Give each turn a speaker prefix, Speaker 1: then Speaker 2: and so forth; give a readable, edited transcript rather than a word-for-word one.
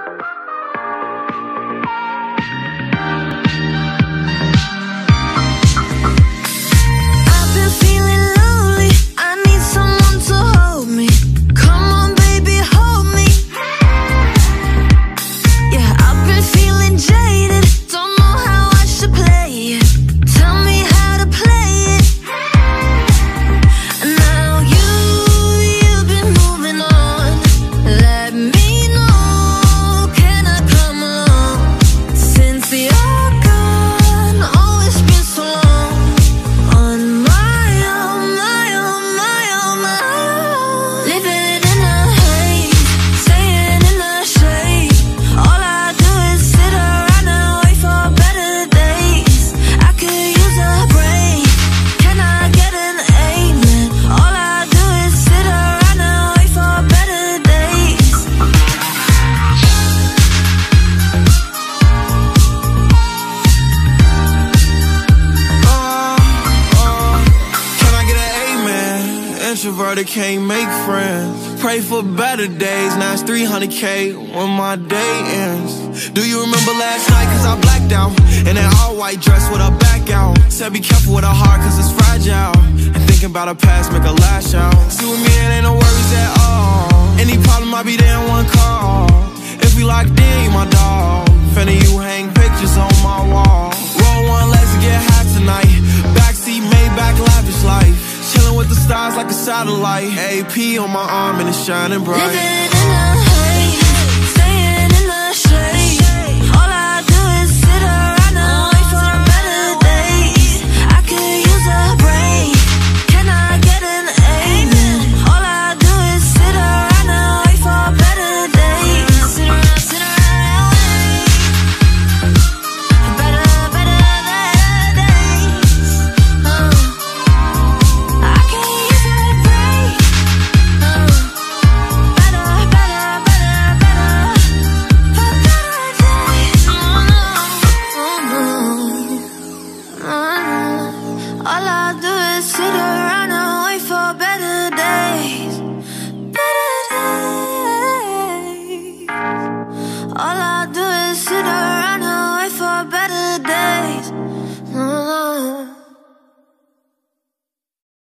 Speaker 1: Introverted, can't make friends. Pray for better days, now it's 300K when my day ends. Do you remember last night, cause I blacked out in that all-white dress with her back out. Said be careful with her heart, cause it's fragile. And thinking about her past, make her lash out. See with me, it ain't no worries at all. Any problem, I'll be there in one call. If we locked in, you my dog. Finna you hang pictures on my wall. Roll one, let's get high tonight. Backseat, Maybach, lavish life. Chillin' with the stars like a satellite. AP on my arm and it's shining bright.